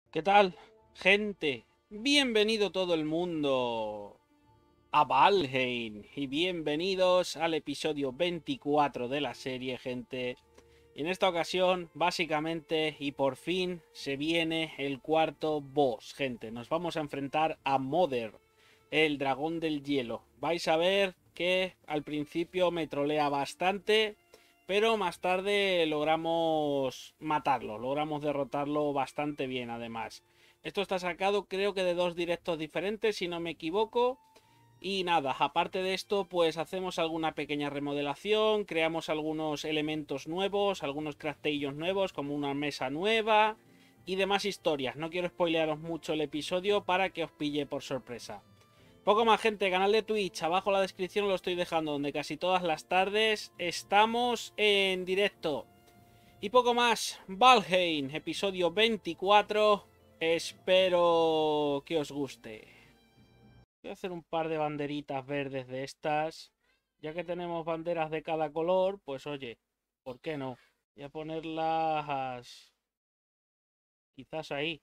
¿Qué tal, gente? Bienvenido todo el mundo a Valheim y bienvenidos al episodio 24 de la serie, gente. Y en esta ocasión, básicamente y por fin, se viene el cuarto boss, gente. Nos vamos a enfrentar a Mother, el dragón del hielo. Vais a ver que al principio me trolea bastante, pero más tarde logramos matarlo, logramos derrotarlo bastante bien además. Esto está sacado creo que de dos directos diferentes, si no me equivoco. Y nada, aparte de esto, pues hacemos alguna pequeña remodelación, creamos algunos elementos nuevos, algunos craftillos nuevos, como una mesa nueva y demás historias. No quiero spoilearos mucho el episodio para que os pille por sorpresa. Poco más, gente, canal de Twitch, abajo en la descripción lo estoy dejando, donde casi todas las tardes estamos en directo. Y poco más, Valheim, episodio 24, espero que os guste. Voy a hacer un par de banderitas verdes de estas. Ya que tenemos banderas de cada color, pues oye, ¿por qué no? Voy a ponerlas quizás ahí.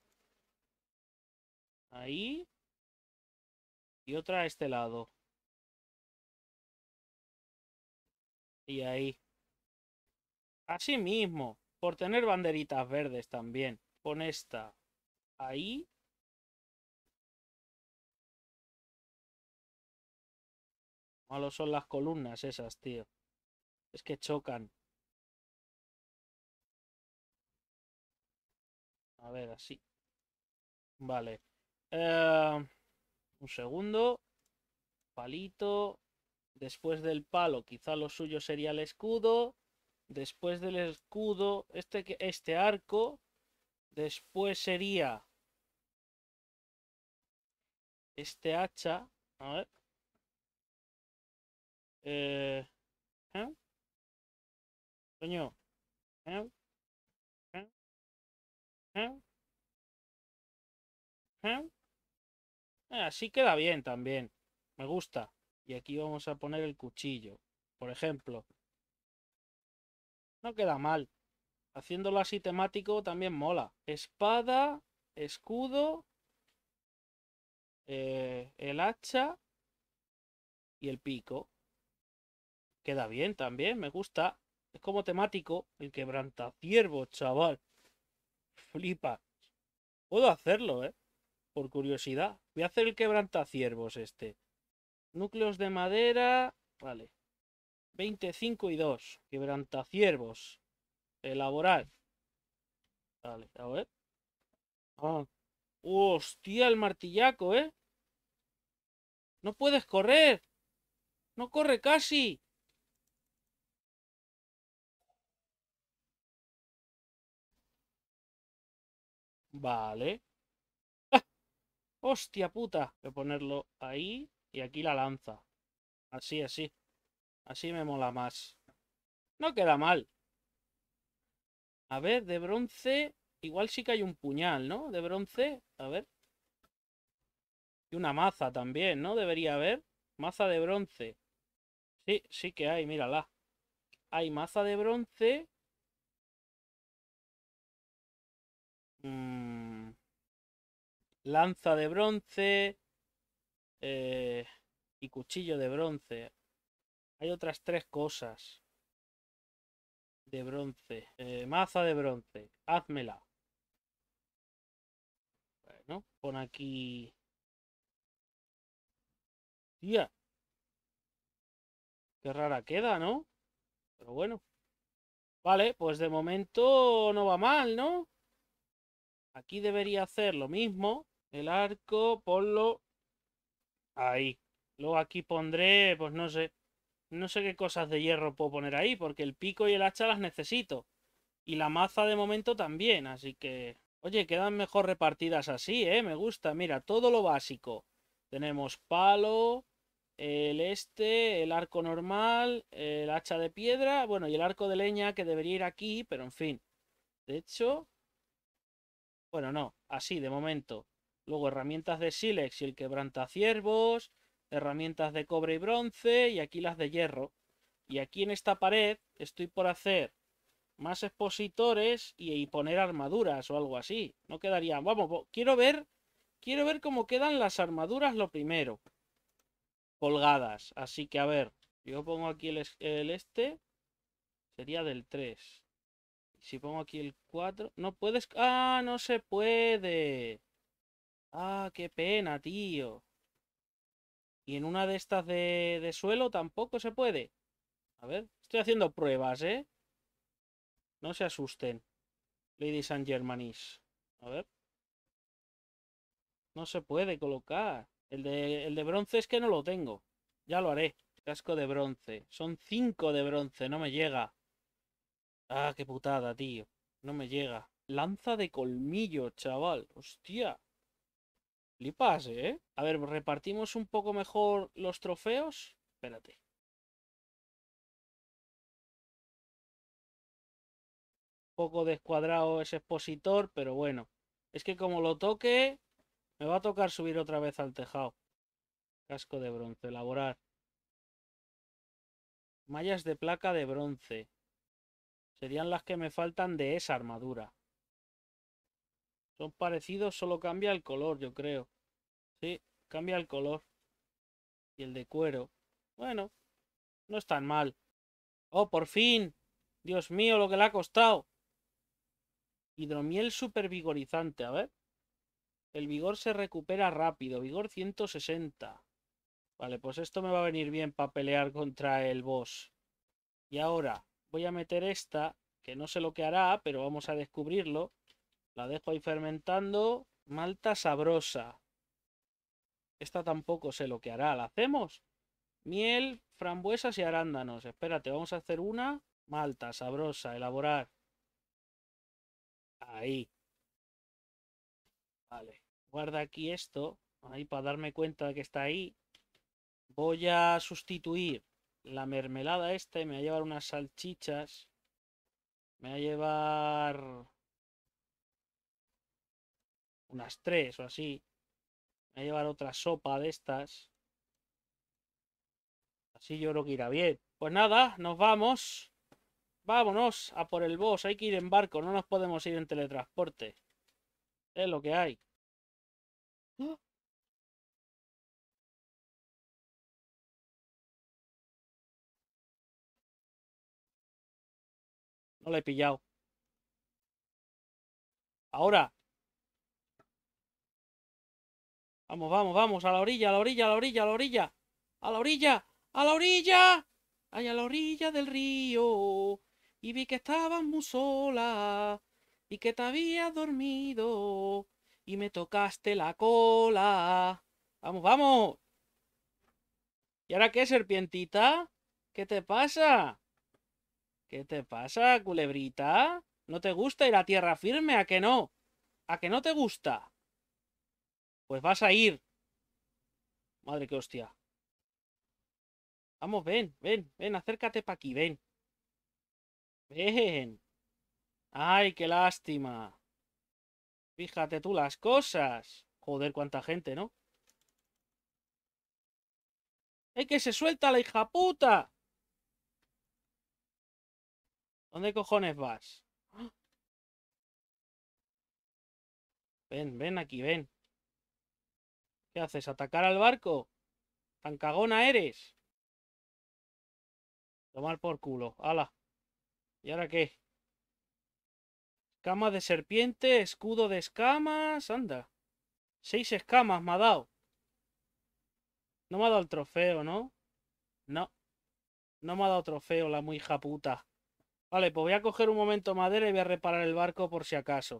Ahí y otra a este lado. Y ahí. Así mismo, por tener banderitas verdes también. Pon esta ahí. Malo son las columnas esas, tío. Es que chocan. A ver, así. Vale. Un segundo. Palito. Después del palo, quizá lo suyo sería el escudo. Después del escudo, este arco. Después sería este hacha. A ver. Eh, ¿eh? Coño. ¿Eh? ¿Eh? ¿Eh? ¿Eh? Así queda bien también. Me gusta. Y aquí vamos a poner el cuchillo. Por ejemplo. No queda mal. Haciéndolo así temático también mola. Espada, escudo, el hacha y el pico. Queda bien también, me gusta. Es como temático. El quebrantaciervo, chaval. Flipa. Puedo hacerlo, ¿eh? Por curiosidad. Voy a hacer el quebrantaciervos este. Núcleos de madera. Vale. 25 y 2. Quebrantaciervos. Elaborar. Vale, a ver. Ah. Hostia, el martillaco, ¿eh? No puedes correr. No corre casi. Vale. Hostia puta. Voy a ponerlo ahí y aquí la lanza. Así, así. Así me mola más. No queda mal. A ver, de bronce. Igual sí que hay un puñal, ¿no? De bronce. A ver. Y una maza también, ¿no? Debería haber. Maza de bronce. Sí, sí que hay, mírala. Hay maza de bronce. mm, lanza de bronce. eh, y cuchillo de bronce. Hay otras tres cosas de bronce. Maza de bronce. Házmela. Bueno, pon aquí. Tía, qué rara queda, ¿no? Pero bueno. Vale, pues de momento no va mal, ¿no? Aquí debería hacer lo mismo. El arco, ponlo ahí. Luego aquí pondré, pues no sé. No sé qué cosas de hierro puedo poner ahí, porque el pico y el hacha las necesito. Y la maza de momento también, así que... Oye, quedan mejor repartidas así, ¿eh? Me gusta. Mira, todo lo básico. Tenemos palo, el arco normal, el hacha de piedra, bueno, y el arco de leña que debería ir aquí, pero en fin. De hecho, bueno, no, así de momento. Luego herramientas de sílex y el quebrantaciervos, herramientas de cobre y bronce y aquí las de hierro. Y aquí en esta pared estoy por hacer más expositores y poner armaduras o algo así. No quedaría... Vamos, quiero ver cómo quedan las armaduras lo primero. Colgadas. Así que a ver, yo pongo aquí el este. Sería del 3. Si pongo aquí el 4... No puedes... ¡Ah, no se puede! ¡Ah, qué pena, tío! Y en una de estas de suelo tampoco se puede. A ver, estoy haciendo pruebas, ¿eh? No se asusten, ladies and germanis. A ver. No se puede colocar. El de bronce es que no lo tengo. Ya lo haré. Casco de bronce. Son 5 de bronce, no me llega. Ah, qué putada, tío. No me llega. Lanza de colmillo, chaval. Hostia. Flipas, ¿eh? A ver, repartimos un poco mejor los trofeos. Espérate. Un poco descuadrado ese expositor, pero bueno. Es que como lo toque, me va a tocar subir otra vez al tejado. Casco de bronce, elaborar. Mallas de placa de bronce. Serían las que me faltan de esa armadura. Son parecidos, solo cambia el color, yo creo. Sí, cambia el color. Y el de cuero. Bueno, no es tan mal. ¡Oh, por fin! Dios mío, lo que le ha costado. Hidromiel super vigorizante, a ver. El vigor se recupera rápido. Vigor 160. Vale, pues esto me va a venir bien para pelear contra el boss. Y ahora voy a meter esta, que no sé lo que hará, pero vamos a descubrirlo. La dejo ahí fermentando. Malta sabrosa. Esta tampoco sé lo que hará. ¿La hacemos? Miel, frambuesas y arándanos. Espérate, vamos a hacer una. Malta sabrosa, elaborar. Ahí. Vale. Guarda aquí esto. Ahí para darme cuenta de que está ahí. Voy a sustituir la mermelada esta y me voy a llevar unas salchichas. Me voy a llevar unas 3 o así. Me voy a llevar otra sopa de estas. Así yo creo que irá bien. Pues nada, nos vamos. Vámonos a por el boss. Hay que ir en barco, no nos podemos ir en teletransporte. Es lo que hay. ¡Ah! No le he pillado. Ahora. Vamos, vamos, vamos. A la orilla, a la orilla, a la orilla, a la orilla. A la orilla, a la orilla. Ay, a la orilla del río. Y vi que estabas muy sola. Y que te habías dormido. Y me tocaste la cola. Vamos, vamos. ¿Y ahora qué, serpientita? ¿Qué te pasa? ¿Qué te pasa, culebrita? ¿No te gusta ir a tierra firme? ¿A que no? ¿A que no te gusta? Pues vas a ir. Madre que hostia. Vamos, ven, ven, ven, acércate pa' aquí, ven. Ven. Ay, qué lástima. Fíjate tú las cosas. Joder, cuánta gente, ¿no? ¡Ay, que se suelta la hija puta! ¿Dónde cojones vas? Ven, ven aquí, ven. ¿Qué haces? ¿Atacar al barco? ¿Tan cagona eres? Tomar por culo. ¡Hala! ¿Y ahora qué? Cama de serpiente, escudo de escamas. Anda. 6 escamas me ha dado. No me ha dado el trofeo, ¿no? No. No me ha dado trofeo la muy hija puta. Vale, pues voy a coger un momento madera y voy a reparar el barco por si acaso.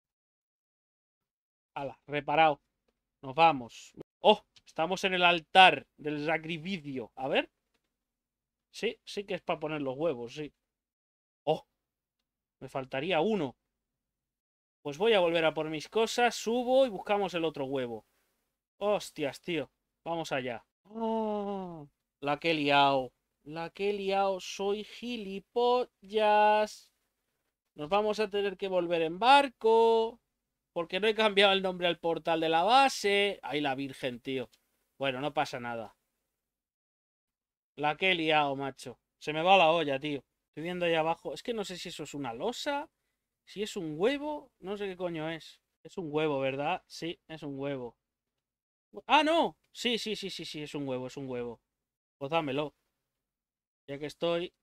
Hala, reparado. Nos vamos. ¡Oh! Estamos en el altar del sacrificio. A ver. Sí, sí que es para poner los huevos, sí. ¡Oh! Me faltaría uno. Pues voy a volver a por mis cosas, subo y buscamos el otro huevo. Hostias, tío. Vamos allá. Oh, la que he liado. La que he liado. Soy gilipollas. Nos vamos a tener que volver en barco. Porque no he cambiado el nombre al portal de la base. Ay, la virgen, tío. Bueno, no pasa nada. La que he liado, macho. Se me va la olla, tío. Estoy viendo ahí abajo. Es que no sé si eso es una losa. Si es un huevo. No sé qué coño es. Es un huevo, ¿verdad? Sí, es un huevo. ¡Ah, no! Sí, sí, sí, sí, sí, es un huevo, es un huevo. Pues dámelo. Ya que estoy.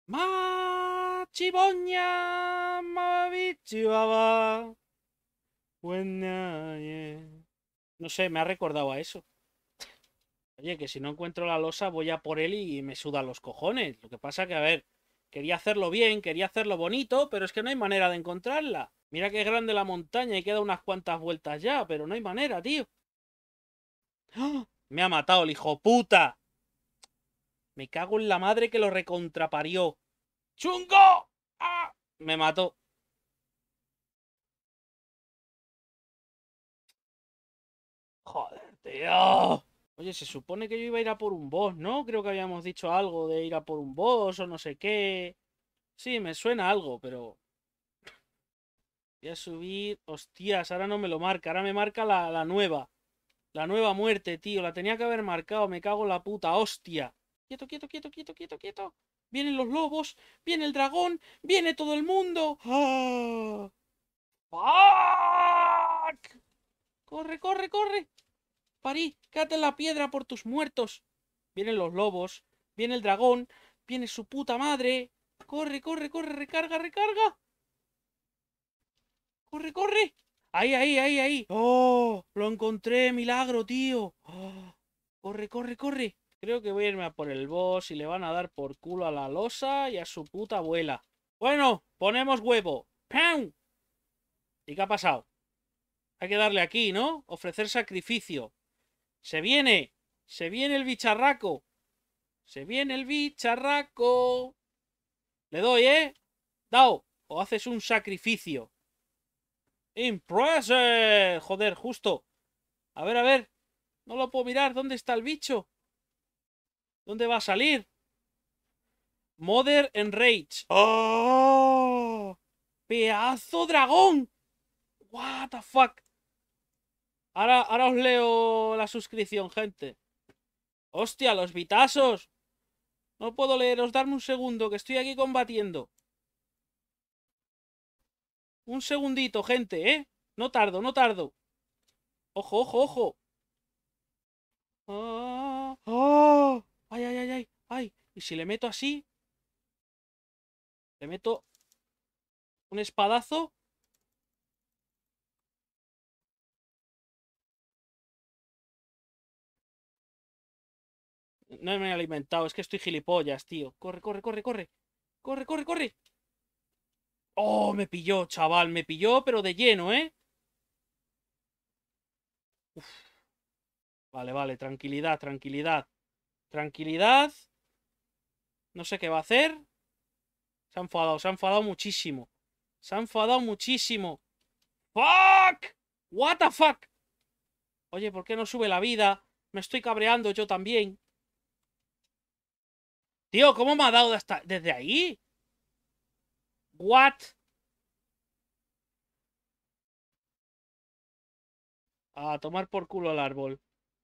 Machiboña, mabichihuahua. Buena, yeah. No sé, me ha recordado a eso. Oye, que si no encuentro la losa voy a por él y me sudan los cojones. Lo que pasa que, a ver, quería hacerlo bien, quería hacerlo bonito, pero es que no hay manera de encontrarla. Mira que es grande la montaña y queda unas cuantas vueltas ya, pero no hay manera, tío. ¡Ah! Me ha matado el hijo puta. Me cago en la madre que lo recontraparió. ¡Chungo! ¡Ah! Me mató. Joder, tío. Oye, se supone que yo iba a ir a por un boss, ¿no? Creo que habíamos dicho algo de ir a por un boss o no sé qué. Sí, me suena algo, pero... Voy a subir... Hostias, ahora no me lo marca. Ahora me marca la nueva. La nueva muerte, tío. La tenía que haber marcado. Me cago en la puta. Hostia. Quieto, quieto, quieto, quieto, quieto, quieto. Vienen los lobos. Viene el dragón. Viene todo el mundo. ¡Ah! ¡Fuck! Corre, corre, corre. Parí, quédate en la piedra por tus muertos. Vienen los lobos. Viene el dragón. Viene su puta madre. Corre, corre, corre. Recarga, recarga. Corre, corre. Ahí, ahí, ahí, ahí. ¡Oh! Lo encontré, milagro, tío. ¡Oh! Corre, corre, corre. Creo que voy a irme a por el boss y le van a dar por culo a la losa y a su puta abuela. Bueno, ponemos huevo. ¡Pam! ¿Y qué ha pasado? Hay que darle aquí, ¿no? Ofrecer sacrificio. ¡Se viene! ¡Se viene el bicharraco! ¡Se viene el bicharraco! Le doy, ¿eh? Dao. O haces un sacrificio. ¡Impressive! Joder, justo. A ver, a ver. No lo puedo mirar. ¿Dónde está el bicho? ¿Dónde va a salir? Mother Enrage. ¡Oh! ¡Pedazo dragón! What the fuck. Ahora os leo la suscripción, gente. ¡Hostia, los vitazos! No puedo leeros, darme un segundo, que estoy aquí combatiendo. Un segundito, gente, ¿eh? No tardo, no tardo. ¡Ojo, ojo, ojo! ¡Ah! ¡Ah! ¡Ay, ay, ay, ay! ¡Ay! ¿Y si le meto así? Le meto un espadazo. No me he alimentado, es que estoy gilipollas, tío. Corre, corre, corre, corre. Corre, corre, corre. Oh, me pilló, chaval, me pilló, pero de lleno, ¿eh? Uf. Vale, vale, tranquilidad, tranquilidad. Tranquilidad. No sé qué va a hacer. Se ha enfadado muchísimo. Se ha enfadado muchísimo. ¡Fuck! What the fuck. Oye, ¿por qué no sube la vida? Me estoy cabreando yo también. Tío, ¿cómo me ha dado desde ahí? What? A tomar por culo el árbol.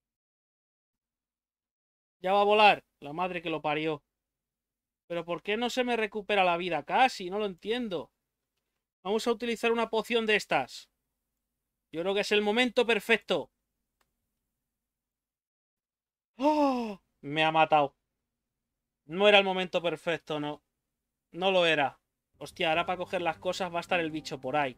Ya va a volar. La madre que lo parió. Pero ¿por qué no se me recupera la vida casi? No lo entiendo. Vamos a utilizar una poción de estas. Yo creo que es el momento perfecto. ¡Oh! Me ha matado. No era el momento perfecto, no. No lo era. Hostia, ahora para coger las cosas va a estar el bicho por ahí.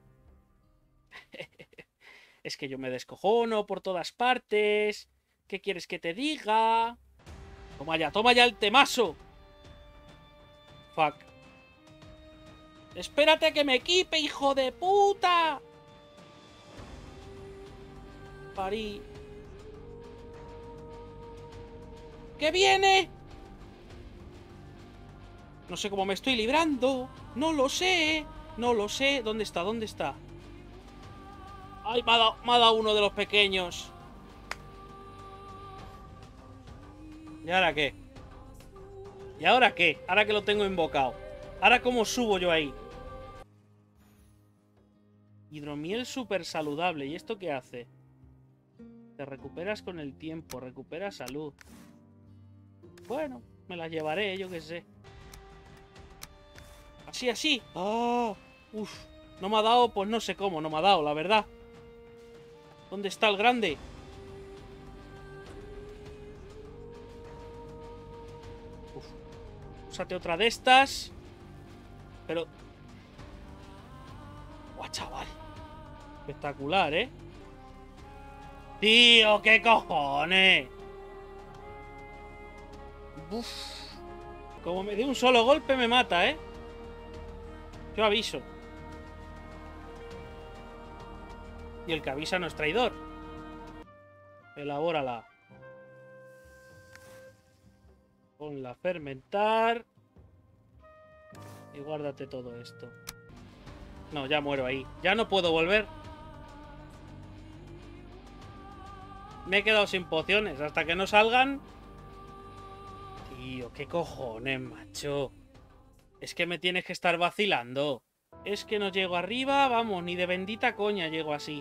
Es que yo me descojono por todas partes. ¿Qué quieres que te diga? Toma ya el temazo. Fuck. Espérate que me equipe, hijo de puta. Parí. ¿Qué viene? No sé cómo me estoy librando. No lo sé. No lo sé. ¿Dónde está? ¿Dónde está? Ay, me ha dado uno de los pequeños. ¿Y ahora qué? ¿Y ahora qué? Ahora que lo tengo invocado. ¿Ahora cómo subo yo ahí? Hidromiel súper saludable. ¿Y esto qué hace? Te recuperas con el tiempo. Recuperas salud. Bueno, me la llevaré, yo qué sé. Así, así. ¡Ah! Uf. No me ha dado, pues no sé cómo, no me ha dado, la verdad. ¿Dónde está el grande? Uf. Úsate otra de estas. Pero... ¡Guau, chaval! Espectacular, ¿eh? ¡Tío, qué cojones! Uf. Como me dé un solo golpe me mata, ¿eh? Yo aviso. Y el que avisa no es traidor. Elabórala. Ponla a fermentar. Y guárdate todo esto. No, ya muero ahí. Ya no puedo volver. Me he quedado sin pociones. Hasta que no salgan. Tío, qué cojones, macho. Es que me tienes que estar vacilando. Es que no llego arriba, vamos, ni de bendita coña llego así.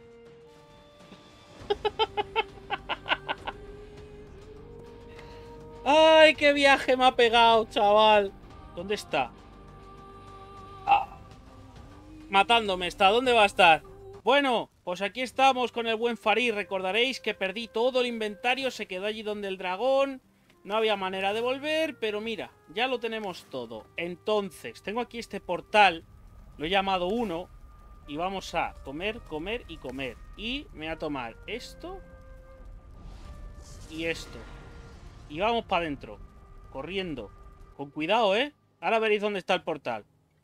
¡Ay, qué viaje me ha pegado, chaval! ¿Dónde está? Ah, matándome está. ¿Dónde va a estar? Bueno, pues aquí estamos con el buen Farid. Recordaréis que perdí todo el inventario, se quedó allí donde el dragón. No había manera de volver, pero mira, ya lo tenemos todo. Entonces, tengo aquí este portal, lo he llamado 1, y vamos a comer, comer y comer. Y me voy a tomar esto y esto. Y vamos para adentro, corriendo. Con cuidado, ¿eh? Ahora veréis dónde está el portal.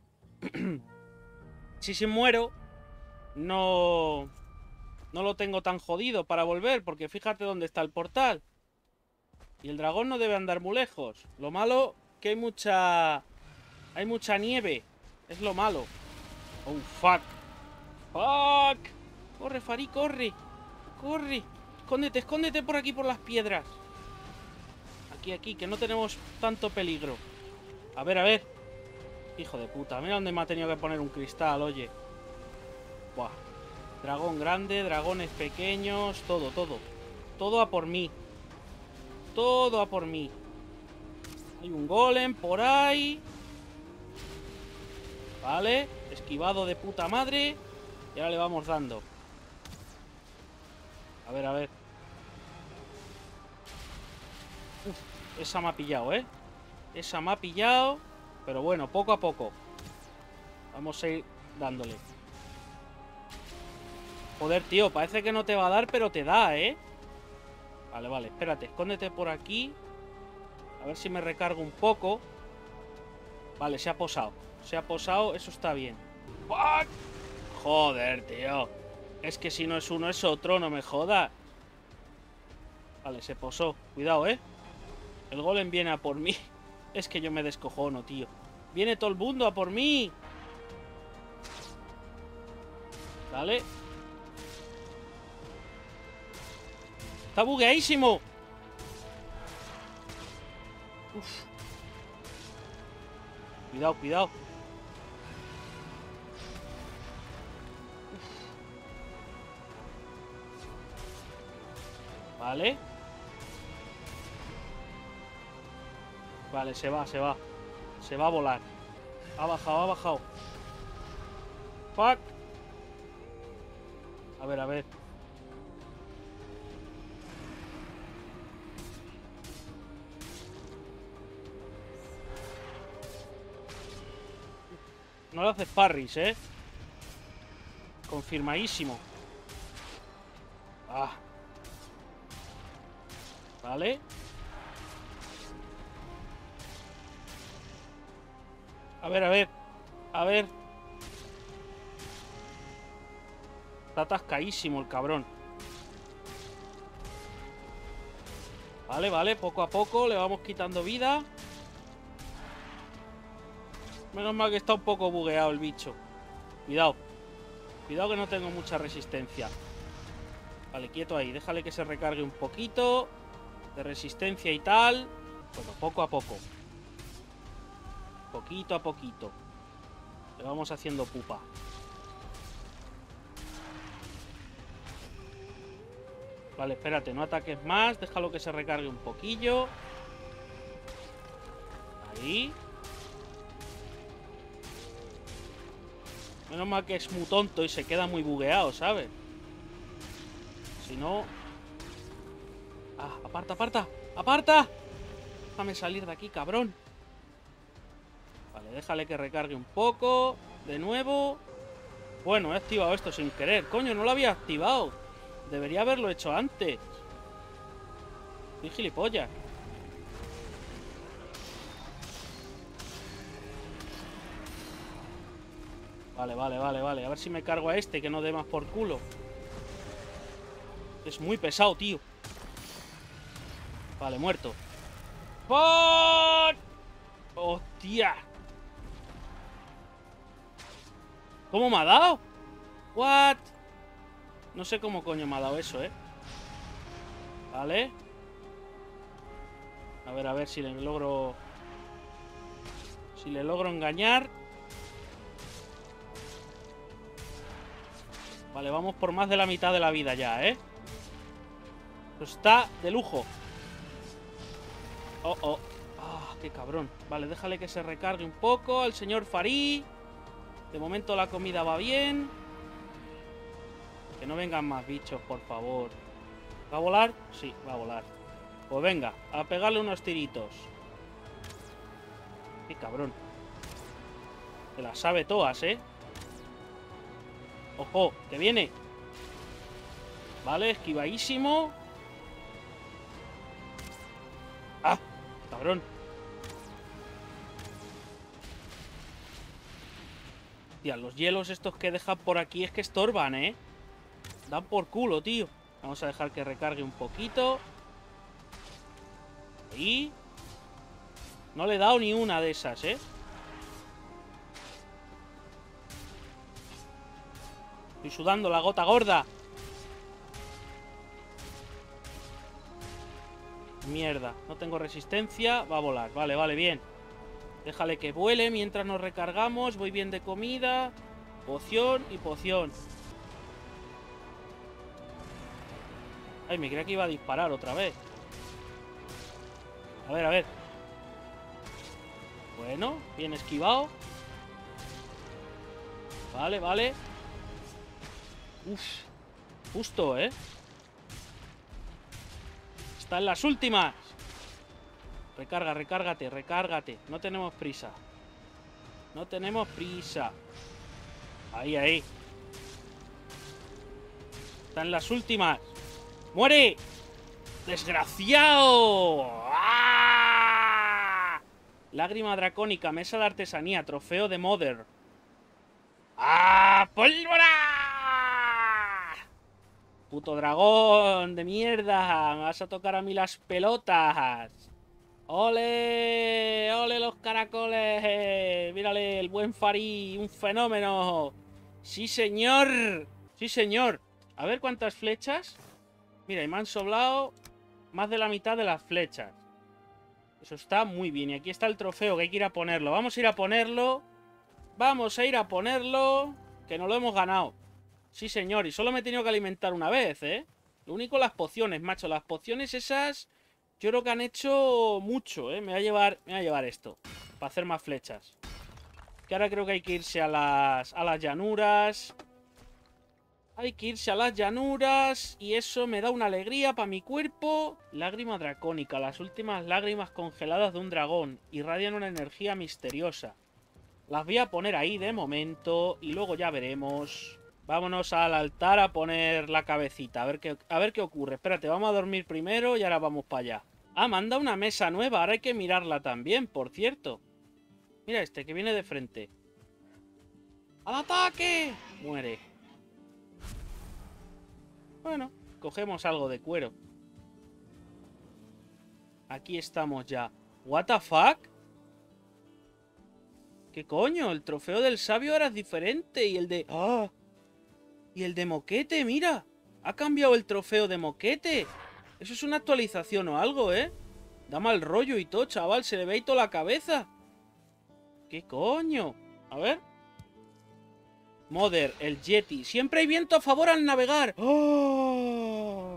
Si muero, no lo tengo tan jodido para volver, porque fíjate dónde está el portal. Y el dragón no debe andar muy lejos. Lo malo que hay mucha nieve. Es lo malo. Oh, fuck. Fuck. Corre, Farid, corre. Corre. Escóndete, escóndete por aquí, por las piedras. Aquí, aquí, que no tenemos tanto peligro. A ver, a ver. Hijo de puta, mira dónde me ha tenido que poner un cristal, oye. Buah. Dragón grande, dragones pequeños, todo, todo. Todo a por mí. Todo a por mí. Hay un golem por ahí. Vale, esquivado de puta madre. Y ahora le vamos dando. A ver, a ver. Uf, esa me ha pillado, ¿eh? Esa me ha pillado. Pero bueno, poco a poco. Vamos a ir dándole. Joder, tío, parece que no te va a dar, pero te da, ¿eh? Vale, vale, espérate, escóndete por aquí. A ver si me recargo un poco. Vale, se ha posado. Se ha posado, eso está bien. ¡Fuck! Joder, tío. Es que si no es uno es otro, no me jodas. Vale, se posó. Cuidado, ¿eh? El golem viene a por mí. Es que yo me descojono, tío. Viene todo el mundo a por mí. Vale. Está bugueadísimo. Uf. Cuidado, cuidado. Uf. Vale. Vale, se va, se va. Se va a volar. Ha bajado, ha bajado. Fuck. A ver, a ver. No le haces parries, ¿eh? Confirmadísimo. Ah. Vale. A ver, a ver. A ver. Está atascadísimo el cabrón. Vale, vale. Poco a poco le vamos quitando vida. Menos mal que está un poco bugueado el bicho. Cuidado. Cuidado que no tengo mucha resistencia. Vale, quieto ahí. Déjale que se recargue un poquito de resistencia y tal. Bueno, poco a poco. Poquito a poquito. Le vamos haciendo pupa. Vale, espérate, no ataques más. Déjalo que se recargue un poquillo. Ahí. Menos mal que es muy tonto y se queda muy bugueado, ¿sabes? Si no... ¡Ah! ¡Aparta, aparta! ¡Aparta! Déjame salir de aquí, cabrón. Vale, déjale que recargue un poco. De nuevo. Bueno, he activado esto sin querer. Coño, no lo había activado. Debería haberlo hecho antes. Soy gilipollas. Vale, vale, vale, vale. A ver si me cargo a este, que no dé más por culo. Es muy pesado, tío. Vale, muerto. ¡Fuck! ¡Hostia! ¿Cómo me ha dado? ¿What? No sé cómo coño me ha dado eso, ¿eh? Vale. A ver si le logro... Si le logro engañar. Vale, vamos por más de la mitad de la vida ya, ¿eh? Esto está de lujo. Oh, oh. Ah, qué cabrón. Vale, déjale que se recargue un poco al señor Farí. De momento la comida va bien. Que no vengan más bichos, por favor. ¿Va a volar? Sí, va a volar. Pues venga, a pegarle unos tiritos. Qué cabrón. Se las sabe todas, ¿eh? ¡Ojo! ¡Que viene! Vale, esquivadísimo. ¡Ah! Cabrón. Tía, los hielos estos que dejan por aquí es que estorban, ¿eh? Dan por culo, tío. Vamos a dejar que recargue un poquito. Ahí. No le he dado ni una de esas, ¿eh? Estoy sudando la gota gorda. Mierda, no tengo resistencia. Va a volar, vale, vale, bien. Déjale que vuele mientras nos recargamos. Voy bien de comida. Poción y poción. Ay, me creía que iba a disparar otra vez. A ver, a ver. Bueno, bien esquivado. Vale, vale. Uf, justo, ¿eh? Está en las últimas. Recarga, recárgate, recárgate. No tenemos prisa. No tenemos prisa. Ahí, ahí. Está en las últimas. ¡Muere! ¡Desgraciado! ¡Ah! Lágrima dracónica, mesa de artesanía, trofeo de Mother. ¡Ah! ¡Pólvora! Puto dragón de mierda. Me vas a tocar a mí las pelotas. ¡Ole! ¡Ole los caracoles! Mírale, el buen Farí, un fenómeno. ¡Sí, señor! ¡Sí, señor! A ver cuántas flechas. Mira, y me han sobrado más de la mitad de las flechas. Eso está muy bien. Y aquí está el trofeo, que hay que ir a ponerlo. Vamos a ir a ponerlo. Vamos a ir a ponerlo. Que nos lo hemos ganado. Sí, señor. Y solo me he tenido que alimentar una vez, ¿eh? Lo único, las pociones, macho. Las pociones esas... Yo creo que han hecho mucho, ¿eh? Me voy a llevar esto. Para hacer más flechas. Que ahora creo que hay que irse a las llanuras. Hay que irse a las llanuras. Y eso me da una alegría para mi cuerpo. Lágrima dracónica. Las últimas lágrimas congeladas de un dragón. Irradian una energía misteriosa. Las voy a poner ahí de momento. Y luego ya veremos. Vámonos al altar a poner la cabecita. A ver qué ocurre. Espérate, vamos a dormir primero y ahora vamos para allá. Ah, manda una mesa nueva. Ahora hay que mirarla también, por cierto. Mira este, que viene de frente. ¡Al ataque! Muere. Bueno, cogemos algo de cuero. Aquí estamos ya. ¿What the fuck? ¿Qué coño? El trofeo del sabio ahora es diferente. Y el de... ¡Ah! Y el de moquete, mira. Ha cambiado el trofeo de moquete. Eso es una actualización o algo, ¿eh? Da mal rollo y todo, chaval. Se le ve ahí toda la cabeza. ¿Qué coño? A ver. Mother, el Yeti. Siempre hay viento a favor al navegar. ¡Oh!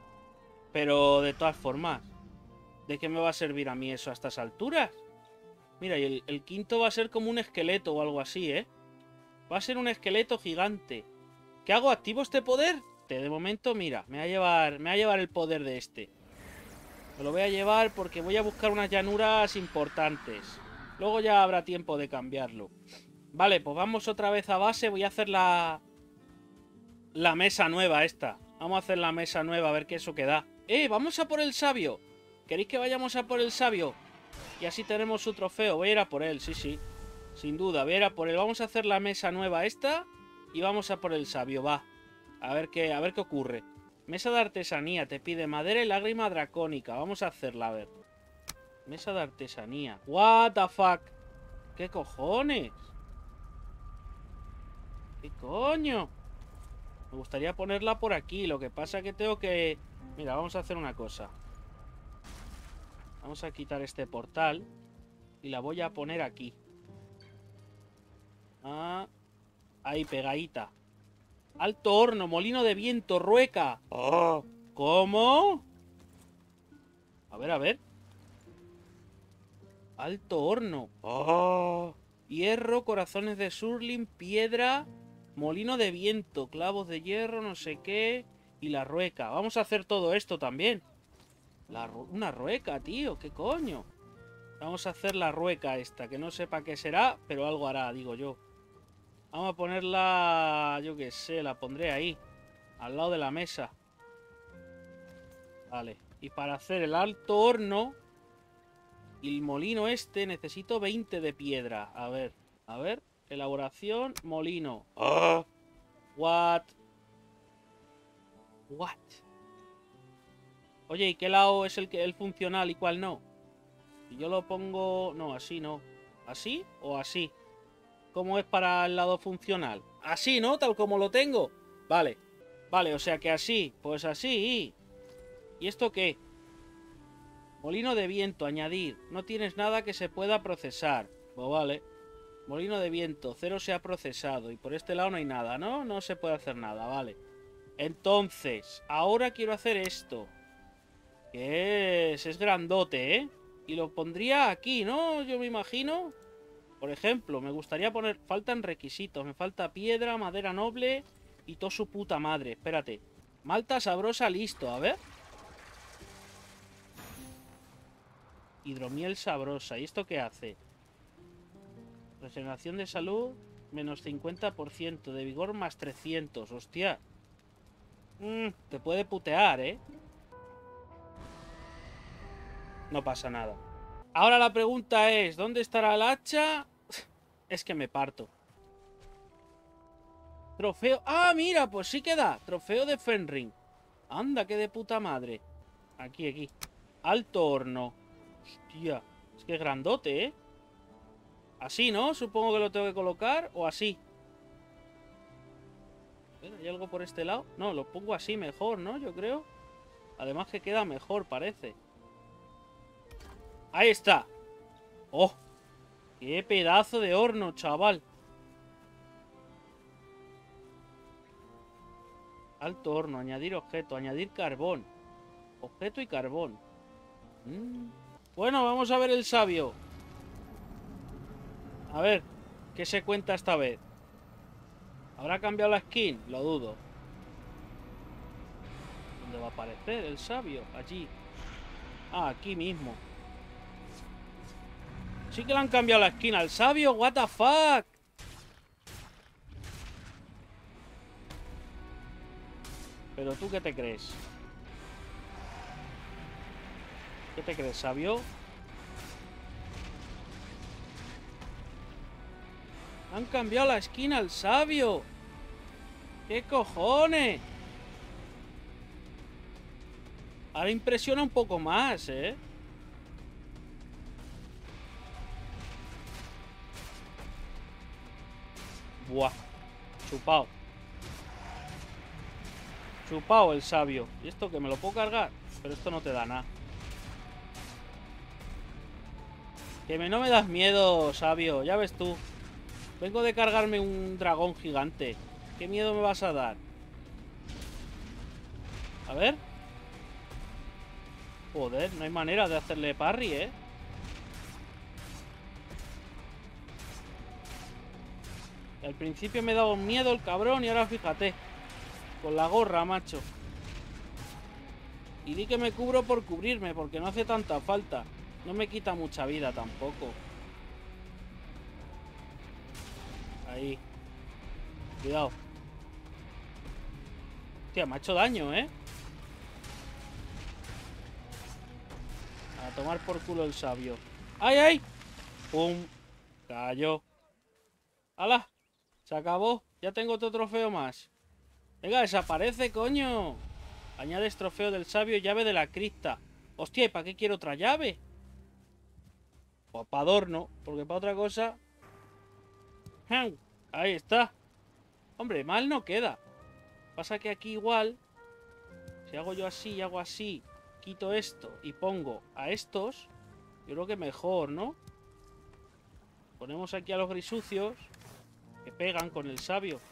Pero de todas formas, ¿de qué me va a servir a mí eso a estas alturas? Mira, y el quinto va a ser como un esqueleto o algo así, ¿eh? Va a ser un esqueleto gigante. ¿Qué hago? ¿Activo este poder? De momento, mira, me va a llevar el poder de este. Me lo voy a llevar porque voy a buscar unas llanuras importantes. Luego ya habrá tiempo de cambiarlo. Vale, pues vamos otra vez a base. Voy a hacer la mesa nueva esta. Vamos a hacer la mesa nueva a ver qué eso que da. Vamos a por el sabio. ¿Queréis que vayamos a por el sabio? Y así tenemos su trofeo. Voy a ir a por él, sí, sí. Sin duda, voy a ir a por él. Vamos a hacer la mesa nueva esta. Y vamos a por el sabio, va. A ver qué ocurre. Mesa de artesanía. Te pide madera y lágrima dracónica. Vamos a hacerla, a ver. Mesa de artesanía. What the fuck. ¿Qué cojones? ¿Qué coño? Me gustaría ponerla por aquí. Lo que pasa es que tengo que... Mira, vamos a hacer una cosa. Vamos a quitar este portal. Y la voy a poner aquí. Ah, ahí, pegadita. Alto horno, molino de viento, rueca. Oh, ¿cómo? A ver, a ver. Alto horno. Oh. Hierro, corazones de surling, piedra, molino de viento, clavos de hierro, no sé qué. Y la rueca. Vamos a hacer todo esto también. Una rueca, tío. ¿Qué coño? Vamos a hacer la rueca esta, que no sepa qué será, pero algo hará, digo yo. Vamos a ponerla, yo qué sé, la pondré ahí, al lado de la mesa. Vale, y para hacer el alto horno y el molino este necesito 20 de piedra. A ver, elaboración, molino. Oh, what? Oye, ¿y qué lado es el funcional y cuál no? Si yo lo pongo... No, así no. ¿Así o así? ¿Cómo es para el lado funcional? Así, ¿no? Tal como lo tengo. Vale. Vale, o sea que así. Pues así. ¿Y esto qué? Molino de viento, añadir. No tienes nada que se pueda procesar. Pues vale. Molino de viento, 0 se ha procesado. Y por este lado no hay nada, ¿no? No se puede hacer nada, vale. Entonces, ahora quiero hacer esto. Que es grandote, ¿eh? Y lo pondría aquí, ¿no? Yo me imagino... Por ejemplo, me gustaría poner... Faltan requisitos. Me falta piedra, madera noble y todo su puta madre. Espérate. Malta sabrosa, listo. A ver. Hidromiel sabrosa. ¿Y esto qué hace? Regeneración de salud, menos 50%. De vigor, más 300. Hostia. Te puede putear, ¿eh? No pasa nada. Ahora la pregunta es, ¿dónde estará el hacha? Es que me parto. Trofeo... ¡Ah, mira! Pues sí que da. Trofeo de Fenring. Anda, que de puta madre. Aquí. Alto horno. Hostia. Es que es grandote, ¿eh? Así, ¿no? Supongo que lo tengo que colocar. O así. ¿Hay algo por este lado? No, lo pongo así mejor, ¿no? Yo creo. Además que queda mejor, parece. Ahí está. ¡Oh! ¡Qué pedazo de horno, chaval! Alto horno, añadir objeto, añadir carbón. Objeto y carbón. Bueno, vamos a ver el sabio. A ver, ¿qué se cuenta esta vez? ¿Habrá cambiado la skin? Lo dudo. ¿Dónde va a aparecer el sabio? Allí. Ah, aquí mismo. Sí que le han cambiado la skin al sabio. What the fuck. Pero tú, ¿qué te crees? ¿Qué te crees, sabio? Han cambiado la skin al sabio. ¿Qué cojones? Ahora impresiona un poco más, ¿eh? Buah. Chupao. Chupao el sabio. ¿Y esto que me lo puedo cargar? Pero esto no te da nada. Que no me das miedo, sabio. Ya ves tú. Vengo de cargarme un dragón gigante. ¿Qué miedo me vas a dar? A ver. Joder, no hay manera de hacerle parry, ¿eh? Al principio me daba un miedo el cabrón y ahora fíjate. Con la gorra, macho. Y di que me cubro por cubrirme, porque no hace tanta falta. No me quita mucha vida tampoco. Ahí. Cuidado. Hostia, me ha hecho daño, ¿eh? A tomar por culo el sabio. ¡Ay, ay! ¡Pum! Cayó. ¡Hala! Se acabó. Ya tengo otro trofeo más. Venga, desaparece, coño. Añades trofeo del sabio y llave de la cripta. Hostia, ¿y para qué quiero otra llave? Pues para adorno, porque para otra cosa... Ahí está. Hombre, mal no queda. Pasa que aquí igual... Si hago yo así y hago así, quito esto y pongo a estos, yo creo que mejor, ¿no? Ponemos aquí a los grisucios, que pegan con el sabio.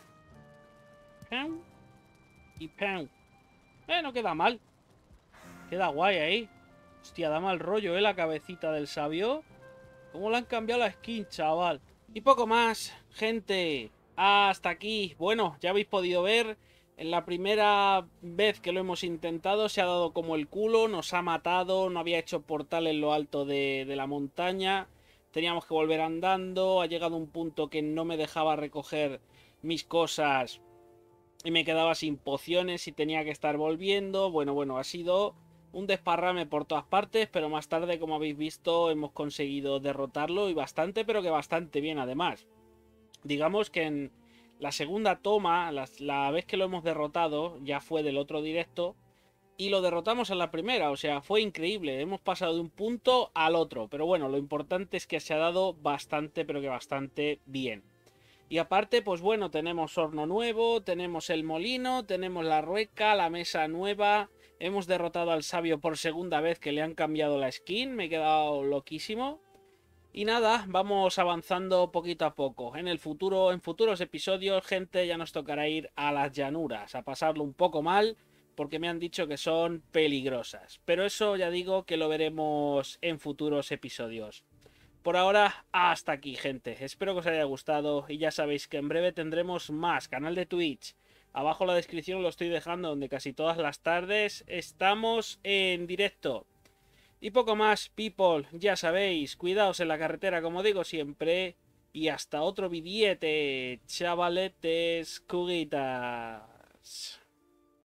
¡Pam! Y ¡pam! No queda mal. Queda guay ahí. Hostia, da mal rollo, ¿eh? La cabecita del sabio. ¿Cómo le han cambiado la skin, chaval? Y poco más, gente. Hasta aquí. Bueno, ya habéis podido ver. En la primera vez que lo hemos intentado se ha dado como el culo, nos ha matado, no había hecho portal en lo alto de la montaña. Teníamos que volver andando, ha llegado un punto que no me dejaba recoger mis cosas y me quedaba sin pociones y tenía que estar volviendo. Bueno, ha sido un desparrame por todas partes, pero más tarde, como habéis visto, hemos conseguido derrotarlo y bastante, pero que bastante bien además. Digamos que en la segunda toma, la vez que lo hemos derrotado, ya fue del otro directo, y lo derrotamos en la primera, o sea, fue increíble, hemos pasado de un punto al otro, pero bueno, lo importante es que se ha dado bastante, pero que bastante bien. Y aparte, pues bueno, tenemos horno nuevo, tenemos el molino, tenemos la rueca, la mesa nueva. Hemos derrotado al sabio por segunda vez, que le han cambiado la skin, me he quedado loquísimo. Y nada, vamos avanzando poquito a poco. En futuros episodios, gente, ya nos tocará ir a las llanuras, a pasarlo un poco mal, porque me han dicho que son peligrosas. Pero eso ya digo que lo veremos en futuros episodios. Por ahora, hasta aquí, gente. Espero que os haya gustado y ya sabéis que en breve tendremos más canal de Twitch. Abajo en la descripción lo estoy dejando, donde casi todas las tardes estamos en directo. Y poco más, people, ya sabéis, cuidaos en la carretera, como digo siempre. Y hasta otro billete, chavaletes, cuguitas.